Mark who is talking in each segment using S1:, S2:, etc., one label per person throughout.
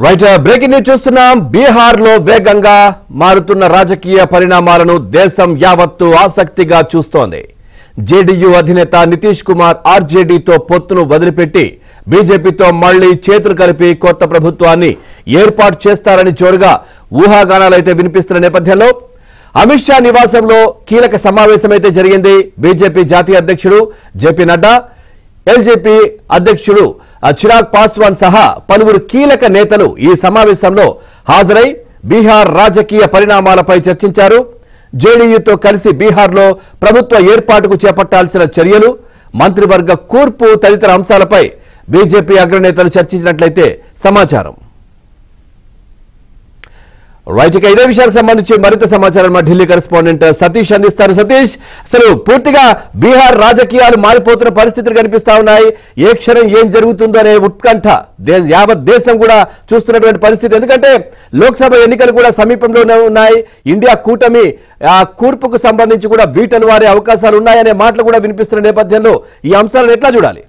S1: Right breaking news చూస్తున్నాం. బీహార్ లో వేగంగా మారుతున్న రాజకీయ పరిణామాలను దేశం యావత్తు ఆసక్తిగా చూస్తోంది. జేడీయూ అధినేత నితీష్ కుమార్ ఆర్జేడీతో పొత్తును వదిలిపెట్టి బీజేపీతో మళ్లీ చేతులు కలిపి కొత్త ప్రభుత్వాన్ని ఏర్పాటు చేస్తారని జోరుగా ఊహాగానాలైతే వినిపిస్తున్న నేపథ్యంలో అమిత్ షా నివాసంలో కీలక సమావేశమైతే జరిగింది. బీజేపీ జాతీయ అధ్యక్షుడు జేపీ నడ్డా, ఎల్జేపీ అధ్యక్షుడు చిరాగ్ పాస్వాన్ సహా పలువురు కీలక నేతలు ఈ సమావేశంలో హాజరై బీహార్ రాజకీయ పరిణామాలపై చర్చించారు. జేడీయూతో కలిసి బీహార్లో ప్రభుత్వ ఏర్పాటుకు చేపట్టాల్సిన చర్యలు, మంత్రివర్గ కూర్పు తదితర అంశాలపై బీజేపీ అగ్రనేతలు చర్చించినట్లయితే సమాచారం. రైట్, ఇక ఇదే విషయానికి సంబంధించి మరింత సమాచారం మా ఢిల్లీ కరెస్పాండెంట్ సతీష్ అందిస్తారు. సతీష్, అసలు పూర్తిగా బీహార్ రాజకీయాలు మారిపోతున్న పరిస్థితులు కనిపిస్తా ఉన్నాయి. ఏ క్షణం ఏం జరుగుతుందో అనే ఉత్కంఠ యావత్ దేశం కూడా చూస్తున్నటువంటి పరిస్థితి. ఎందుకంటే లోక్సభ ఎన్నికలు కూడా సమీపంలోనే ఉన్నాయి. ఇండియా కూటమి ఆ కూర్పుకు సంబంధించి కూడా బీటలు వారే అవకాశాలు ఉన్నాయనే మాటలు కూడా వినిపిస్తున్న నేపథ్యంలో ఈ అంశాలను ఎట్లా చూడాలి?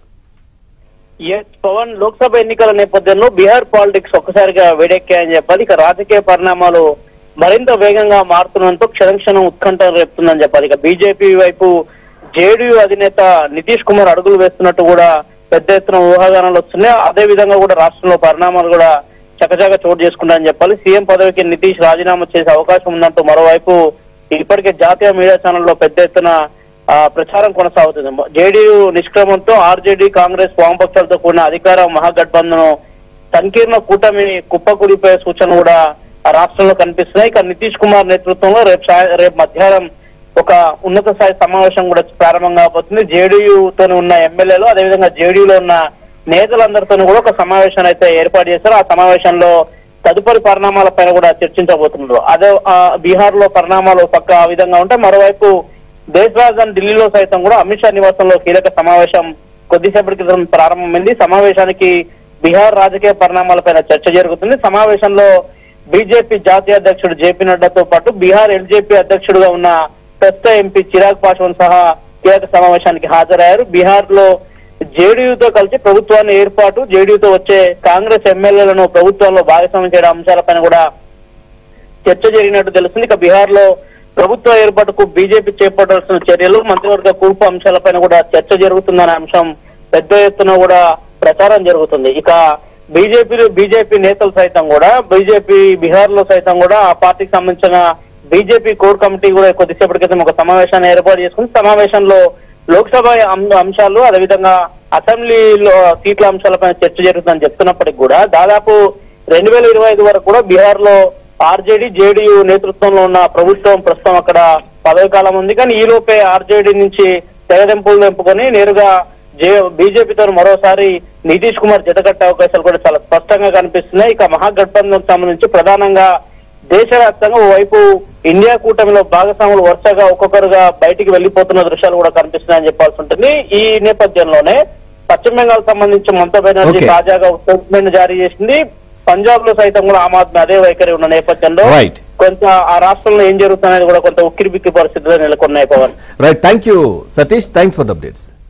S2: పవన్, లోక్సభ ఎన్నికల నేపథ్యంలో బీహార్ పాలిటిక్స్ ఒక్కసారిగా వేడెక్కాయని చెప్పాలి. ఇక రాజకీయ పరిణామాలు మరింత వేగంగా మారుతుండటంతో క్షణం ఉత్కంఠ రేపుతుందని చెప్పాలి. ఇక బీజేపీ వైపు జేడీయూ అధినేత నితీష్ కుమార్ అడుగులు వేస్తున్నట్టు కూడా పెద్ద ఎత్తున ఊహాగానాలు వస్తున్నాయి. అదే విధంగా కూడా రాష్ట్రంలో పరిణామాలు కూడా చకచక చోటు చేసుకుంటాయని చెప్పాలి. సీఎం పదవికి నితీష్ రాజీనామా చేసే అవకాశం ఉందంటూ మరోవైపు ఇప్పటికే జాతీయ మీడియా ఛానల్లో పెద్ద ఎత్తున ప్రచారం కొనసాగుతుంది. జేడీయూ నిష్క్రమంతో ఆర్జేడీ, కాంగ్రెస్, వామపక్షాలతో కూడిన అధికార మహాగఠబంధన్ సంకీర్ణ కూటమి కుప్పకూలిపోయే సూచనలు కూడా రాష్ట్రంలో కనిపిస్తున్నాయి. ఇక నితీష్ కుమార్ నేతృత్వంలో రేపు మధ్యాహ్నం ఒక ఉన్నత స్థాయి సమావేశం కూడా ప్రారంభం కాబోతుంది. జేడీయూతో ఉన్న ఎమ్మెల్యేలు, అదేవిధంగా జేడీయూలో ఉన్న నేతలందరితో కూడా ఒక సమావేశాన్ని అయితే ఏర్పాటు చేశారు. ఆ సమావేశంలో తదుపరి పరిణామాలపైన కూడా చర్చించబోతున్నారు. అదే బీహార్ లో పరిణామాలు పక్క ఆ విధంగా ఉంటే, మరోవైపు దేశ రాజధాని ఢిల్లీలో సైతం కూడా అమిత్ షా నివాసంలో కీలక సమావేశం కొద్దిసేపటి క్రితం ప్రారంభమైంది. సమావేశానికి బీహార్ రాజకీయ పరిణామాలపైన చర్చ జరుగుతుంది. సమావేశంలో బీజేపీ జాతీయ అధ్యక్షుడు జేపీ నడ్డాతో పాటు బీహార్ ఎల్జేపీ అధ్యక్షుడుగా ఉన్న ప్రస్తుత ఎంపీ చిరాగ్ పాస్వాన్ సహా కీలక సమావేశానికి హాజరయ్యారు. బీహార్ లో జేడీయూతో కలిసి ప్రభుత్వాన్ని ఏర్పాటు, జేడీయూతో వచ్చే కాంగ్రెస్ ఎమ్మెల్యేలను ప్రభుత్వంలో భాగస్వామ్యం చేయడం అంశాలపైన కూడా చర్చ జరిగినట్టు తెలుస్తుంది. ఇక బీహార్ లో ప్రభుత్వ ఏర్పాటుకు బీజేపీ చేపట్టాల్సిన చర్యలు, మంత్రివర్గ కూర్పు అంశాలపైన కూడా చర్చ జరుగుతుందనే అంశం పెద్ద ఎత్తున కూడా ప్రచారం జరుగుతుంది. ఇక బీజేపీ నేతలు సైతం కూడా బీహార్ లో సైతం కూడా ఆ పార్టీకి సంబంధించిన బీజేపీ కోర్ కమిటీ కూడా కొద్దిసేపటి క్రితం ఒక సమావేశాన్ని ఏర్పాటు చేసుకుని సమావేశంలో లోక్సభ అంశాలు, అదేవిధంగా అసెంబ్లీలో సీట్ల అంశాలపైన చర్చ జరుగుతుందని చెప్తున్నప్పటికీ కూడా దాదాపు 2025 వరకు కూడా బీహార్ లో ఆర్జేడీ, జేడీయూ నేతృత్వంలో ఉన్న ప్రభుత్వం ప్రస్తుతం అక్కడ పదవి కాలం ఉంది. కానీ ఈ లోపే ఆర్జేడీ నుంచి తెగదెంపులు తెంపుకొని నేరుగా బీజేపీతో మరోసారి నితీష్ కుమార్ జతకట్టే అవకాశాలు కూడా చాలా స్పష్టంగా కనిపిస్తున్నాయి. ఇక మహాగఠబంధన్ సంబంధించి ప్రధానంగా దేశవ్యాప్తంగా ఓవైపు ఇండియా కూటమిలో భాగస్వాములు వరుసగా ఒక్కొక్కరుగా బయటికి వెళ్లిపోతున్న దృశ్యాలు కూడా కనిపిస్తున్నాయని చెప్పాల్సి ఉంటుంది. ఈ నేపథ్యంలోనే పశ్చిమ బెంగాల్ సంబంధించి మమతా బెనర్జీ తాజాగా ఒక స్టేట్మెంట్ జారీ చేసింది. పంజాబ్ లో సైతం కూడా ఆమ్ ఆద్మీ అదే వైఖరి ఉన్న నేపథ్యంలో కొంత ఆ రాష్ట్రంలో ఏం జరుగుతుందనేది కూడా కొంత ఉక్కిరిబిక్కి పరిస్థితులు నెలకొన్నాయి. Pawan,
S1: right, thank you Satish, thanks for the updates.